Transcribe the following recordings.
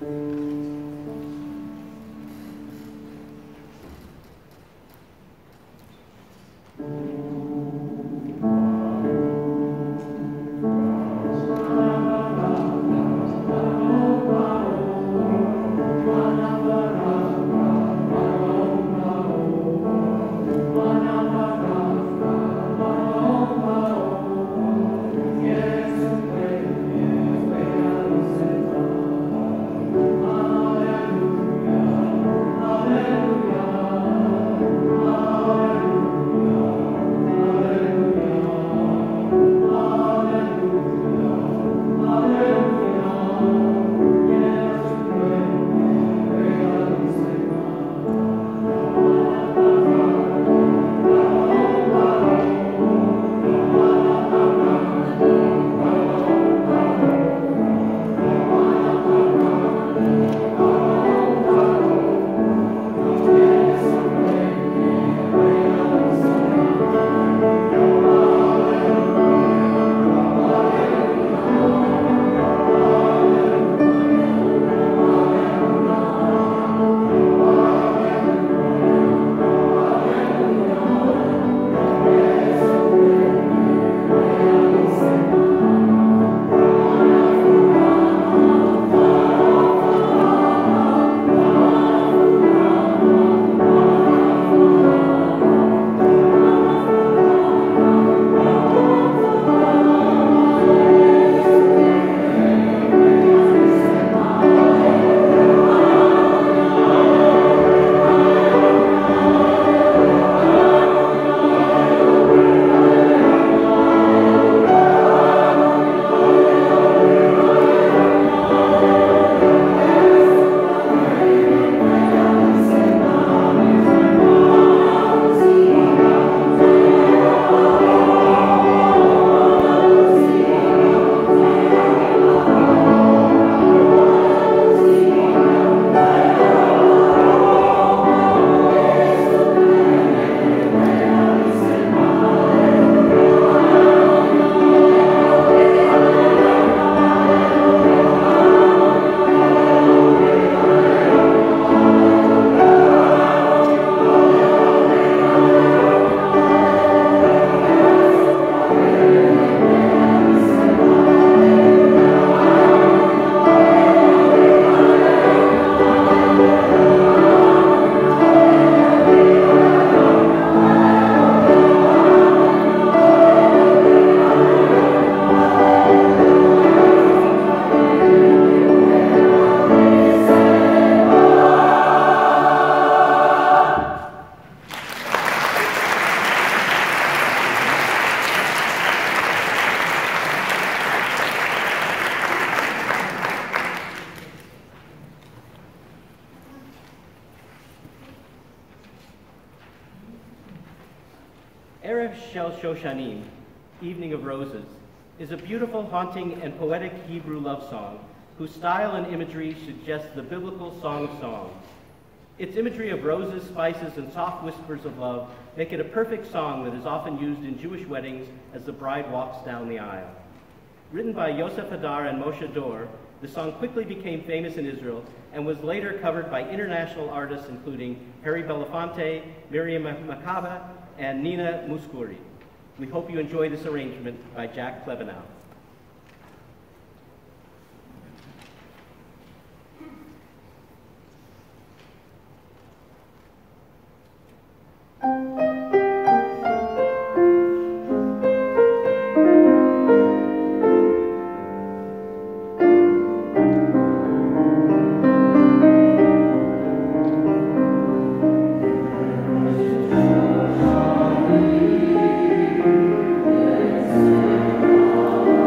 Erev Shel Shoshanim, Evening of Roses, is a beautiful, haunting, and poetic Hebrew love song whose style and imagery suggests the biblical Song of Songs. Its imagery of roses, spices, and soft whispers of love make it a perfect song that is often used in Jewish weddings as the bride walks down the aisle. Written by Yosef Hadar and Moshe Dor, the song quickly became famous in Israel and was later covered by international artists including Harry Belafonte, Miriam Makaba, and Nina Mouskouri. We hope you enjoy this arrangement by Jack Klebanow. Oh,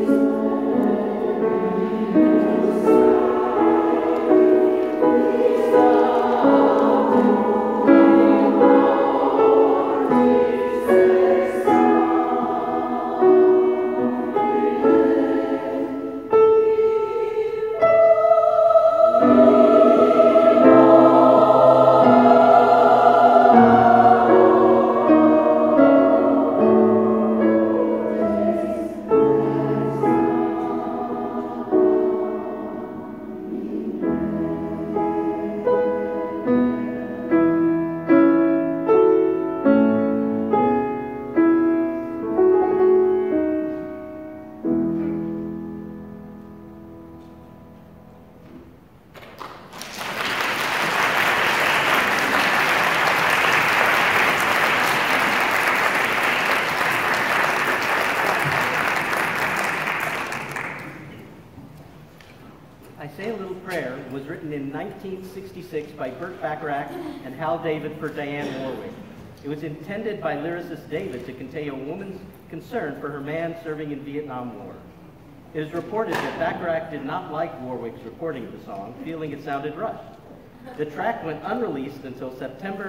was written in 1966 by Burt Bacharach and Hal David for Diane Warwick. It was intended by lyricist David to convey a woman's concern for her man serving in Vietnam War. It is reported that Bacharach did not like Warwick's recording of the song, feeling it sounded rushed. The track went unreleased until September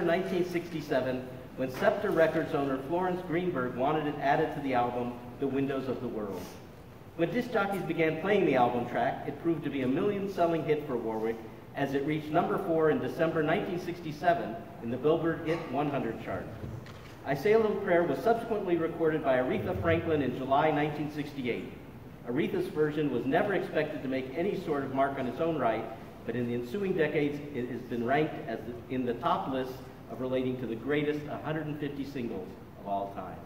1967, when Scepter Records owner Florence Greenberg wanted it added to the album, The Windows of the World. When disc jockeys began playing the album track, it proved to be a million-selling hit for Warwick, as it reached number 4 in December 1967 in the Billboard Hit 100 chart. I Say a Little Prayer was subsequently recorded by Aretha Franklin in July 1968. Aretha's version was never expected to make any sort of mark on its own right, but in the ensuing decades, it has been ranked as in the top list of relating to the greatest 150 singles of all time.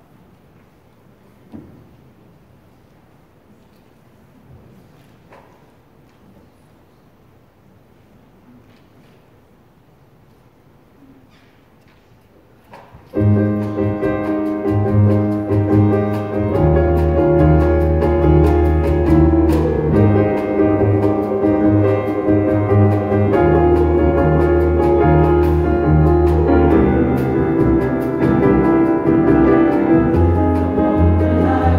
I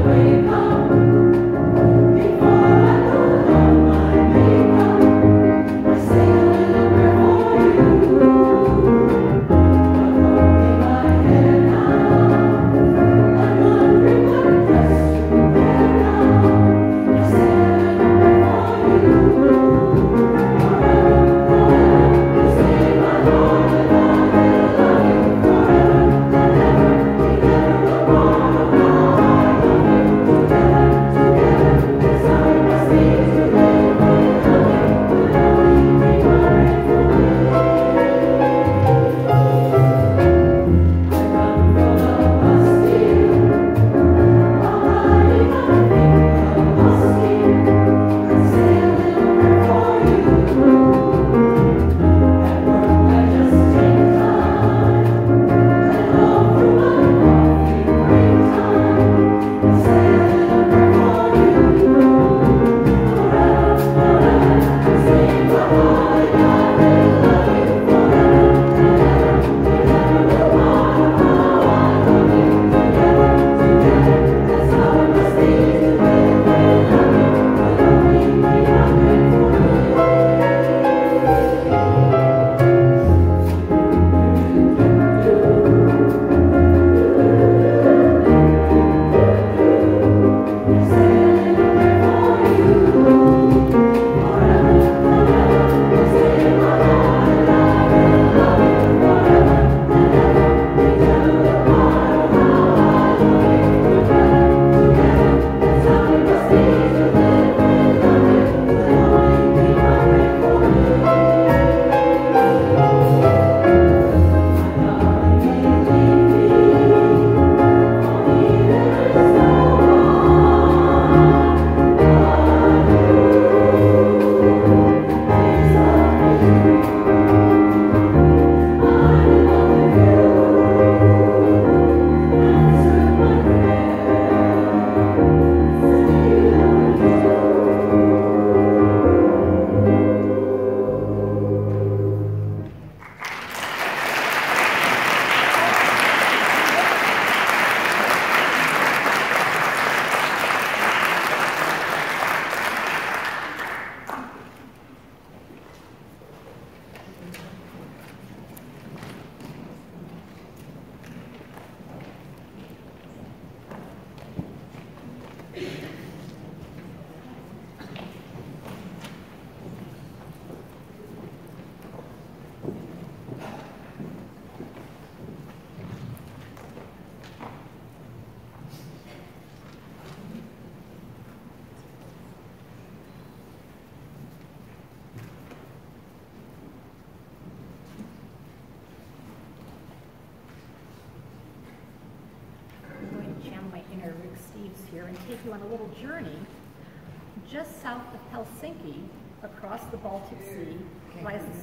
take you on a little journey. Just south of Helsinki, across the Baltic Sea, lies the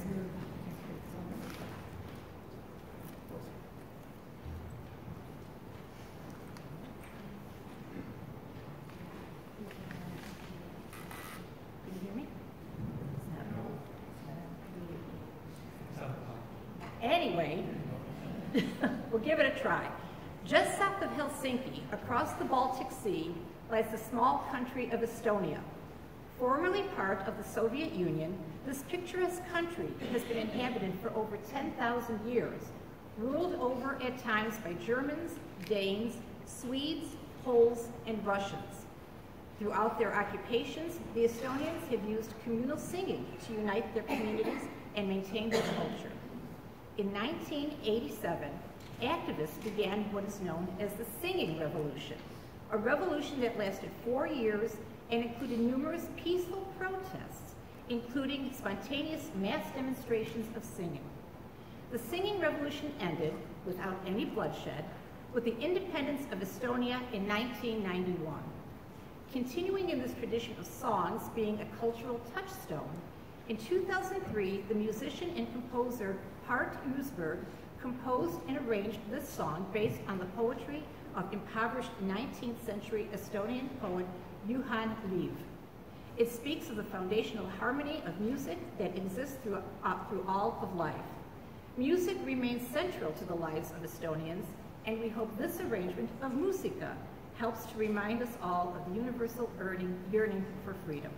Anyway, we'll give it a try. Just south of Helsinki, across the Baltic Sea, lies the small country of Estonia. Formerly part of the Soviet Union, this picturesque country has been inhabited for over 10,000 years, ruled over at times by Germans, Danes, Swedes, Poles, and Russians. Throughout their occupations, the Estonians have used communal singing to unite their communities and maintain their culture. In 1987, activists began what is known as the Singing Revolution, a revolution that lasted 4 years and included numerous peaceful protests, including spontaneous mass demonstrations of singing. The Singing Revolution ended, without any bloodshed, with the independence of Estonia in 1991. Continuing in this tradition of songs being a cultural touchstone, in 2003, the musician and composer Part Uusberg composed and arranged this song based on the poetry of impoverished 19th century Estonian poet Juhan Liiv. It speaks of the foundational harmony of music that exists through all of life. Music remains central to the lives of Estonians, and we hope this arrangement of Musica helps to remind us all of the universal yearning for freedom.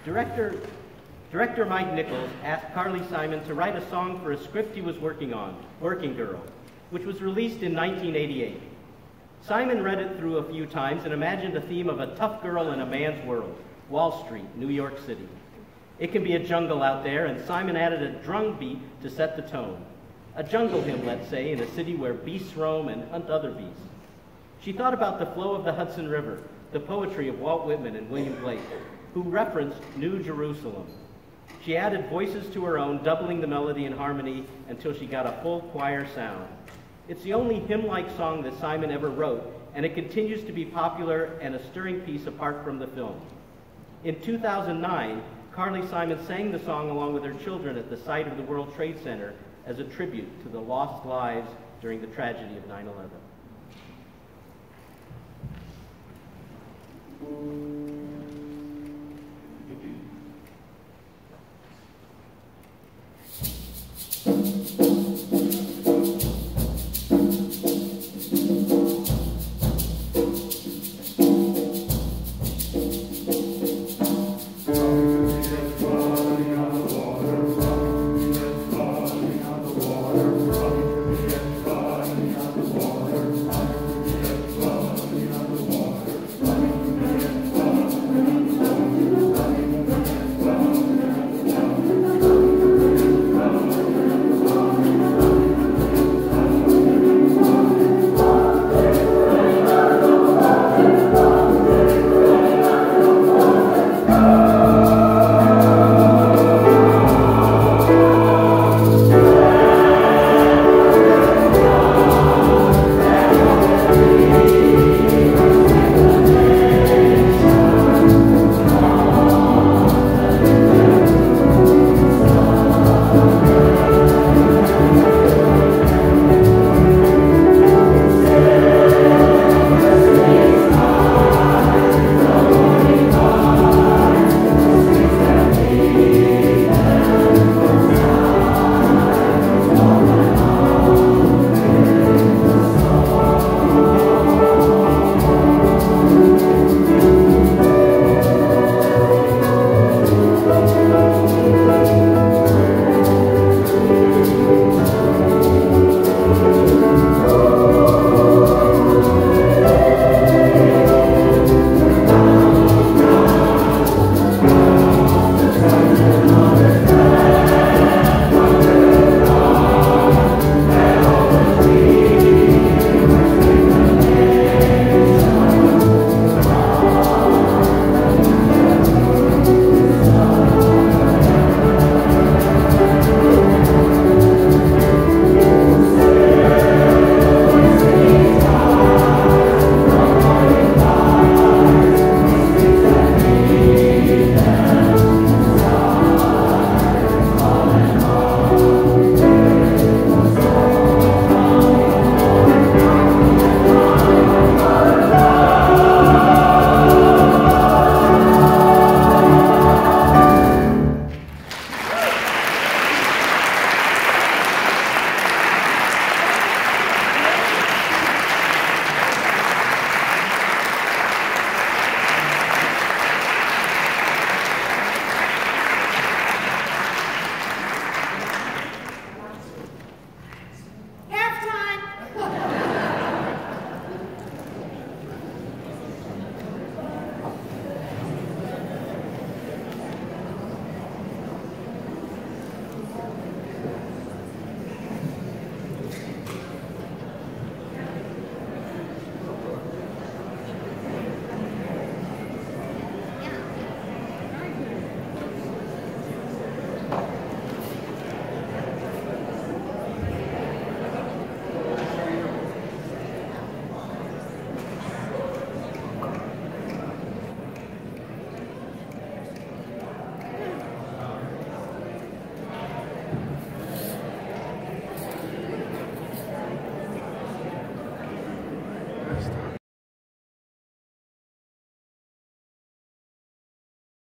Director Mike Nichols asked Carly Simon to write a song for a script he was working on, Working Girl, which was released in 1988. Simon read it through a few times and imagined a theme of a tough girl in a man's world, Wall Street, New York City. It can be a jungle out there, and Simon added a drum beat to set the tone. A jungle hymn, let's say, in a city where beasts roam and hunt other beasts. She thought about the flow of the Hudson River, the poetry of Walt Whitman and William Blake, who referenced New Jerusalem. She added voices to her own, doubling the melody and harmony until she got a full choir sound. It's the only hymn-like song that Simon ever wrote, and it continues to be popular and a stirring piece apart from the film. In 2009, Carly Simon sang the song along with her children at the site of the World Trade Center as a tribute to the lost lives during the tragedy of 9/11.